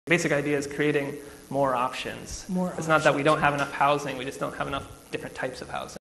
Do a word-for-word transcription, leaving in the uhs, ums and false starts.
The basic idea is creating more options. More it's options. Not that we don't have enough housing, we just don't have enough different types of housing.